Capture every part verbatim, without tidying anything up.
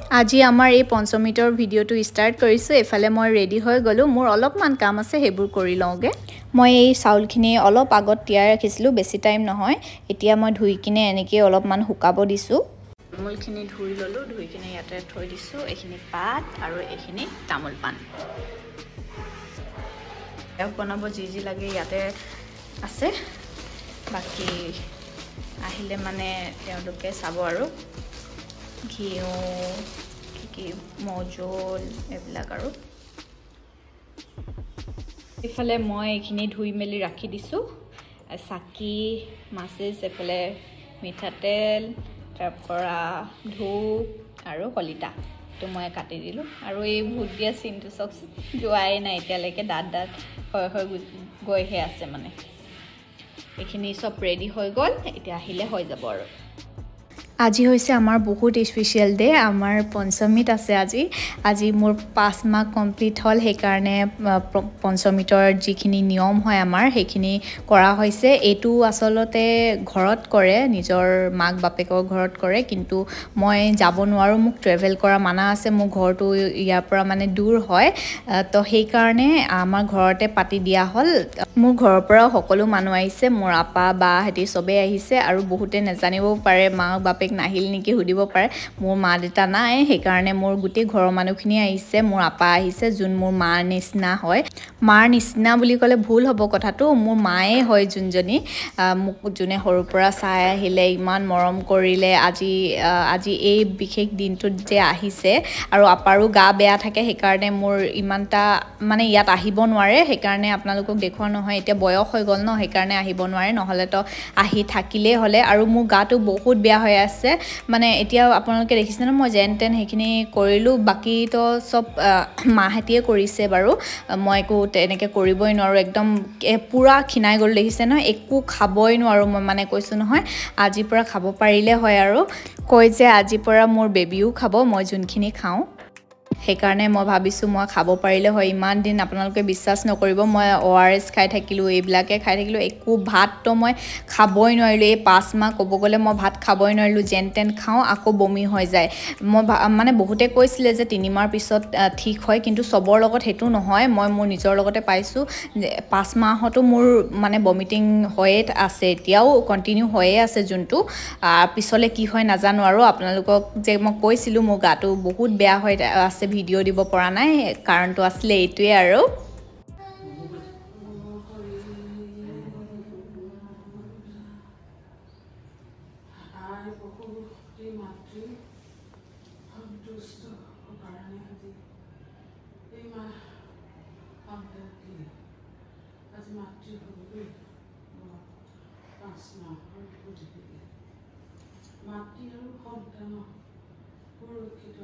আজি আমাৰ এই পঞ্চমিতৰ ভিডিঅ'টো ষ্টাৰ্ট কৰিছোঁ এফালে মই ৰেডি হৈ গ'লো মোৰ অলপমান কাম আছে হেবোৰ কৰি লওঁগে মই এই চাউলখিনি অলপ আগত তিয়াই ৰাখিছিলোঁ বেছি টাইম নহয় এতিয়া মই ধুই কিনে এনেকৈ অলপমান শুকাব দিছোঁ তামোলখিনি ধুই ল'লোঁ ধুই কিনে ইয়াতে থৈ দিছোঁ এইখিনি পাত আৰু এইখিনি তামোল পাণ ইয়াক বনাব যি যি লাগে ইয়াতে আছে বাকি আহিলে মানে তেওঁলোকে চাব আৰু ঘিউ কি মজল এইবিলাক আৰু ইফালে মই এইখিনি ধুই মেলি ৰাখি দিছোঁ চাকি মাছেজ এফালে মিঠাতেল তাৰপৰা ধূপ আৰু কলিতা তো মই কাটি দিলোঁ আৰু এই ভূত দিয়া চিনটো চব যোৱাই নাই এতিয়ালৈকে দাঁত দাঁত হয় হয় গৈহে আছে মানে এইখিনি চব ৰেডি হৈ গ'ল এতিয়া আহিলে হৈ যাব আৰু আজি হৈছে আমাৰ বহুত স্পেশাল ডে আমাৰ পঞ্চমিত আছে আজি আজি মোৰ পাঁচ মাহ কমপ্লিট হল সেই কাৰণে পঞ্চমিতৰ যিখিনি নিয়ম হয় আমাৰ সেইখিনি কৰা হৈছে এটো আসলতে ঘৰত কৰে নিজৰ মাক বাপেকৰ ঘৰত কৰে কিন্তু মই যাব নোৱাৰো মোক ট্ৰেভেল কৰা মানা আছে মোৰ ঘৰটো ইয়াৰ পৰা মানে দূৰ হয় তো সেই কাৰণে আমাৰ ঘৰতে পাতি দিয়া হল মোৰ ঘৰৰ পৰা সকলো মানুহ আহিছে মোৰ আপা বা হেতি সবে আহিছে আৰু বহুতে নেজানিব পাৰে মাক বাপে নাহিল নেকি হুদিব পাৰে মোৰ মা দেতা নাই সেই কাৰণে মোৰ গুটি ঘৰৰ মানুহখিনি আহিছে মোৰ আপা আহিছে যোন মোৰ মাৰ নিচিনা হয় মাৰ নিচিনা বুলি ক'লে ভুল হ'ব কথাটো মোৰ মায়ে হয় যোনজনী মোক যোনে সৰুৰ পৰা চাই আহিলে ইমান মৰম কৰিলে আজি আজি এই বিশেষ দিনটোত যে আহিছে আৰু আপাৰো গা বেয়া থাকে সেই কাৰণে মোৰ ইমানটা মানে ইয়াত আহিব নোৱাৰে সেই কাৰণে আপোনালোকক দেখুৱা নহয় এতিয়া বয়স হৈ গ'ল ন সেই কাৰণে আহিব নোৱাৰে নহলে তো আহি থাকিলে হলে আৰু মোৰ গাটো বহুত বেয়া হৈ আছে মানে এতিয়া আপোনালোকে দেখিছে না মই জেন টেন হেখিনি কৰিলো বাকি তো সব মাহেতিয়ে কৰিছে বাৰু মই কো এনেকে কৰিবই নোৱাৰো একদম পুৰা খিনাই গল দেখিছে ন একো খাবই নোৱাৰো মই মানে কৈছো নহয় আজি পৰা খাব পাৰিলে হয় আৰু কৈ যে আজি পৰা মোৰ বেবিও খাব মই যোনখিনি খাও সেই কাৰণে মই ভাবিছো মই খাব পাৰিলে হয় ইমান দিন আপোনালোকে বিশ্বাস নকৰিব মই ওআৰএস খাই থাকিলো এইবিলাকে খাই থাকিলো একো ভাত তো মই খাবই নোৱাৰিলো এই পাঁচ মাহ কব গলে মই ভাত খাবই নোৱাৰিলো যেন তেন খাও আকৌ বমি হৈ যায় মই মানে বহুতে কৈছিলে যে তিনি মাহৰ পিছত ঠিক হয় কিন্তু সবৰ লগত হেতু নহয় মই মোৰ নিজৰ লগতে পাইছো পাঁচ মাহতো মোৰ মানে বমিটিং হয়ে আছে এতিয়াও কন্টিনিউ হয়ে আছে যোনটো পিছলে কি হয় নাজানো আৰু আপোনালোকক যে মই কৈছিলো মোৰ গাটো বহুত বেয়া হৈ আছে ভিডিও দিব পৰা নাই কাৰণটো আসলে এইটোৱে আৰু মাতৃ আৰু সন্তান সুৰক্ষিত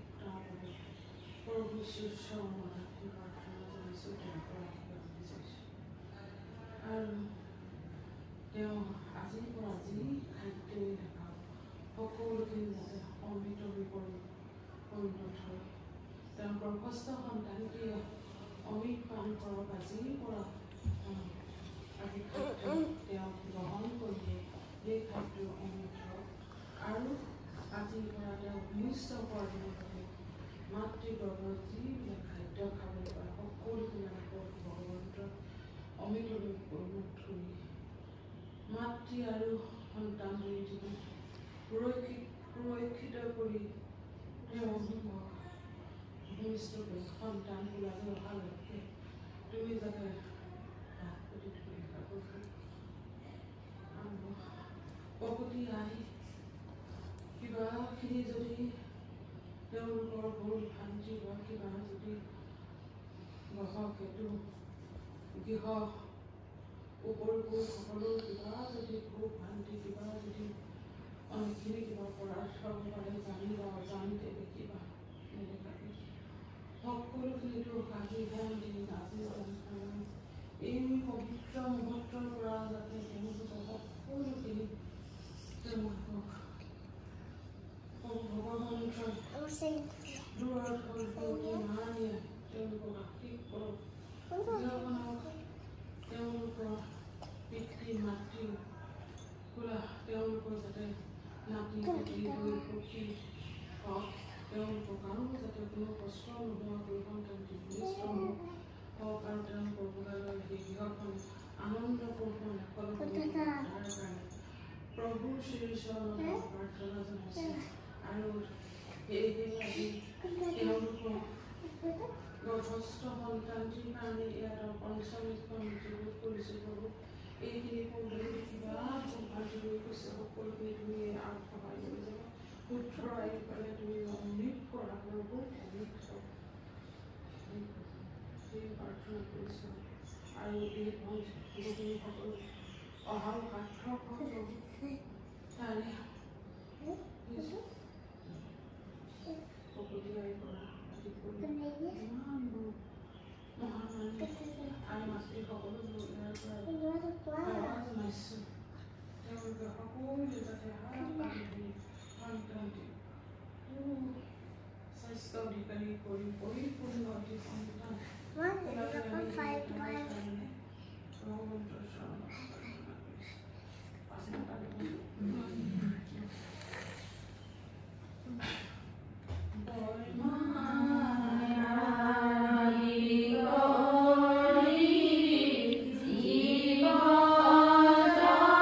আৰু তেওঁ আজিৰ পৰা যি খাদ্যই নাখাওক সকলোখিনি যাতে অমৃত বিপৰীত পৰিণত হয় তেওঁ গৰ্ভস্থ সন্তানটিয়ে অমৃত পান কৰক আজিৰ পৰা আজি খাদ্য তেওঁ গ্ৰহণ কৰিব সেই খাদ্য অমৃত হওক আৰু আজিৰ পৰা তেওঁ ভূমিষ্ঠ পৰ্যন্ত মাতৃগৰ্ভত যিবিলাক খাদ্য খাবলৈ পায় সকলোবিলাক ভগৱন্তৰ অমৃতলৈ পৰিণত কৰি মাতৃ আৰু সন্তান দুই জীৱন সুৰক্ষিত সুৰক্ষিত কৰি তেওঁ ভূমিষ্ঠ কৰি সন্তান ওলাই অহালৈকে তুমি যাতে প্ৰকৃতি আহি কিবাখিনি যদি তেওঁলোকৰ ভুল ভ্ৰান্তি বা কিবা যদি গ্ৰহকেতু গৃহ উপৰিবোৰ সকলো কিবা যদি ভুল ভ্ৰান্তি কিবা যদি অনেকখিনি কিবা পদাৰ্থ পাৰে জানি বা অজানিতে দেখিবা নেদেখাকে সকলোখিনিতো আজি ধ্যান দি আজি এই পবিত্ৰ মুহূৰ্তৰ পৰা যাতে তেওঁলোকে সকলোখিনি তেওঁলোকক ভগৱন্তৰ দূৰত হৈ মানিয়ে তেওঁলোকক আশীষ কৰক তেওঁলোকৰ পিতৃ মাতৃ তেওঁলোকৰ যাতে নাতি পুতি হৈ সুখী হওক তেওঁলোকৰ কাৰো যাতে কোনো কষ্ট নোহোৱাকৈ সন্তানটি নিষ্ট হওক আৰু তেওঁলোকৰ বুঢ়ালৈ সেই গৃহখন আনন্দপূৰ্ণ কাৰণে প্ৰভু শ্ৰীচৰণত প্ৰাৰ্থনা জনাইছে আৰু সেয়েহে আজি তেওঁলোকৰ গৰ্ভস্থ সন্তানটিৰ কাৰণে ইয়াত পঞ্চমৃতখন যোগ কৰিছে প্ৰভু এইখিনি পৌধৰি কিবা ভালটি লৈ গৈছে সকলোখিনি তুমি আৰু সহায় কৰি যাব পুত্ৰ আহি পেলাই তুমি অমৃত কৰা প্ৰভু অমৃত সেই প্ৰাৰ্থনা কৰিছোঁ আৰু এই ভণ্টিসকল অহাও সাৰ্থক হওক তাৰে সকলোৰে পৰা আদি কৰি ইমান মহামানী আৰু মাতৃ সকলোবোৰ ইয়াৰ পৰা সেৱা জনাইছোঁ তেওঁলোকে সকলোৱে যাতে সন্তানটি স্বাস্থ্য অধিকাৰী কৰি পৰিপূৰ্ণ অতি সন্তান ভগৱন্তৰ চৰণত প্ৰাৰ্থনা কৰিছোঁ Bye.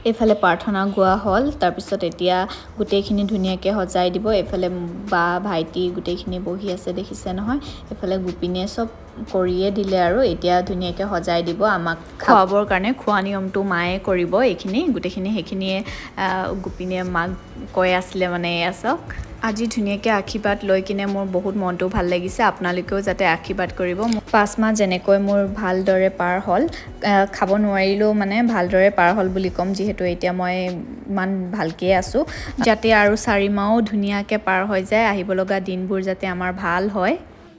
এফালে প্ৰাৰ্থনা গোৱা হ'ল তাৰপিছত এতিয়া গোটেইখিনি ধুনীয়াকৈ সজাই দিব এফালে বা ভাইটি গোটেইখিনি বহি আছে দেখিছে নহয় এফালে গোপিনীয়ে চব কৰিয়ে দিলে আৰু এতিয়া ধুনীয়াকৈ সজাই দিব আমাক খাবৰ কাৰণে খোৱা নিয়মটো মায়ে কৰিব এইখিনি গোটেইখিনি সেইখিনিয়ে গোপিনীয়ে মাক কৈ আছিলে মানে এয়া চাওক আজি ধুনীয়াকৈ আশীৰ্বাদ লৈ কিনে মোৰ বহুত মনটো ভাল লাগিছে আপোনালোকেও যাতে আশীৰ্বাদ কৰিব পাঁচ মাহ যেনেকৈ মোৰ ভালদৰে পাৰ হ'ল খাব নোৱাৰিলেও মানে ভালদৰে পাৰ হ'ল বুলি ক'ম যিহেতু এতিয়া মই ইমান ভালকৈ আছোঁ যাতে আৰু চাৰি মাহো ধুনীয়াকৈ পাৰ হৈ যায় আহিব লগা দিনবোৰ যাতে আমাৰ ভাল হয়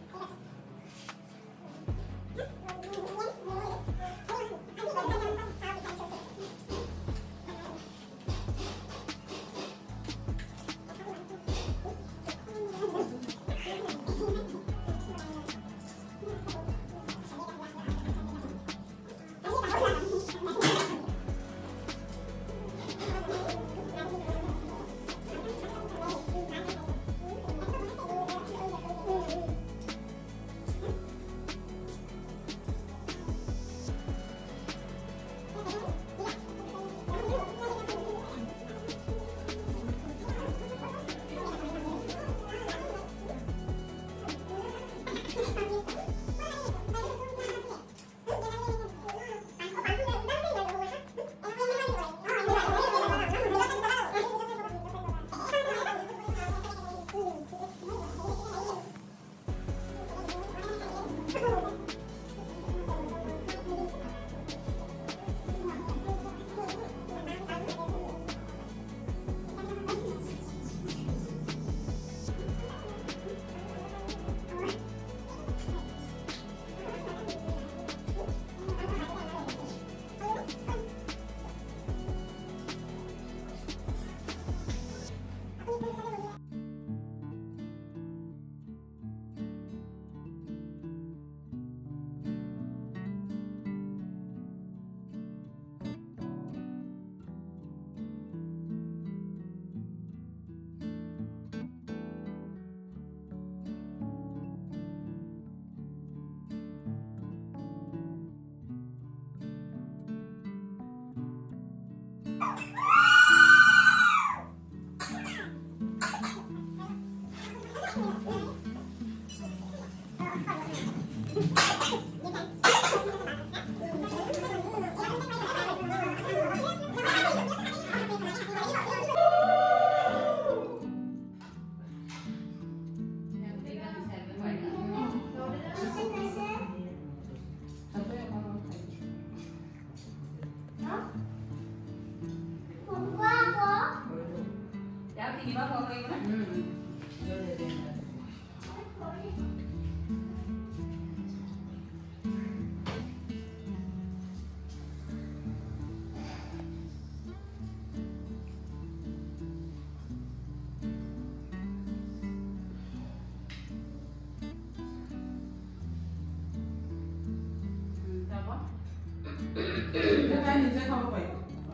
তাই নিজে খাব পাৰি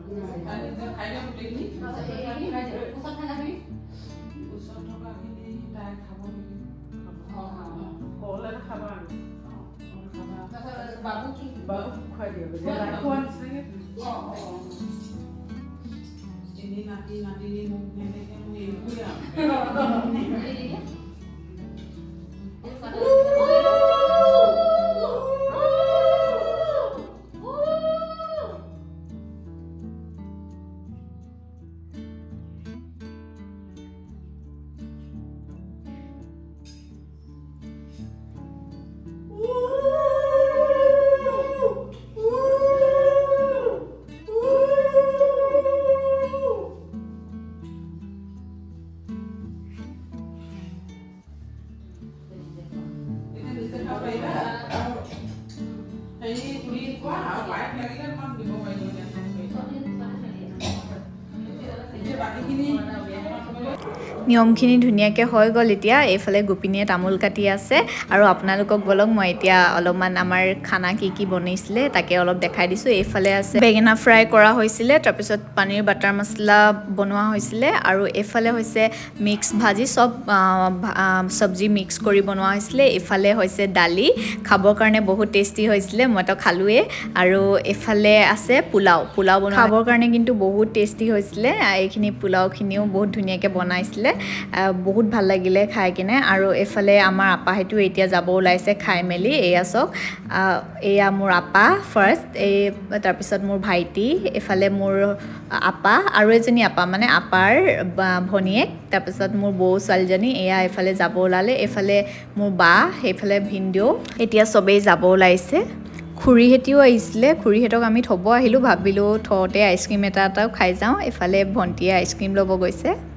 তাই নিজে খাই দিয়া গোটেইখিনি ওচৰত থকাখিনি তাই খাব কল এটা খাবা বাবু কি বাবু খুৱাই দিব খোৱা নিচিনাকে এনে নাতি নাতিনি মোক এনেকে মোক এইবোৰে নিয়মখিনি ধুনীয়াকৈ হৈ গ'ল এতিয়া এইফালে গোপিনীয়ে তামোল কাটি আছে আৰু আপোনালোকক বলক মই এতিয়া অলপমান আমাৰ খানা কি কি বনাইছিলে তাকে অলপ দেখাই দিছোঁ এইফালে আছে বেঙেনা ফ্ৰাই কৰা হৈছিলে তাৰপিছত পনীৰ বাটাৰ মছলা বনোৱা হৈছিলে আৰু এইফালে হৈছে মিক্স ভাজি সব চব্জি মিক্স কৰি বনোৱা হৈছিলে এইফালে হৈছে দালি খাবৰ কাৰণে বহুত টেষ্টি হৈছিলে মই তো খালোৱে আৰু এইফালে আছে পোলাও পোলাও বনোৱা খাবৰ কাৰণে কিন্তু বহুত টেষ্টি হৈছিলে এইখিনি পোলাওখিনিও বহুত ধুনীয়াকৈ বনাইছিলে বহুত ভাল লাগিলে খাই কিনে আৰু এইফালে আমাৰ আপা হেতু এতিয়া যাব ওলাইছে খাই মেলি এয়া চক এয়া মোৰ আপা ফাৰ্ষ্ট এই তাৰপিছত মোৰ ভাইটি এইফালে মোৰ আপা আৰু এজনী আপা মানে আপাৰ ভনীয়েক তাৰপিছত মোৰ বৌ ছোৱালীজনী এয়া এইফালে যাব ওলালে এইফালে মোৰ বা সেইফালে ভিনদেউ এতিয়া চবেই যাব ওলাইছে খুৰীহেঁতিও আহিছিলে খুৰীহেঁতক আমি থ'ব আহিলোঁ ভাবিলোঁ থওঁতে আইচক্ৰীম এটা এটাও খাই যাওঁ এইফালে ভণ্টিয়ে আইচক্ৰীম ল'ব গৈছে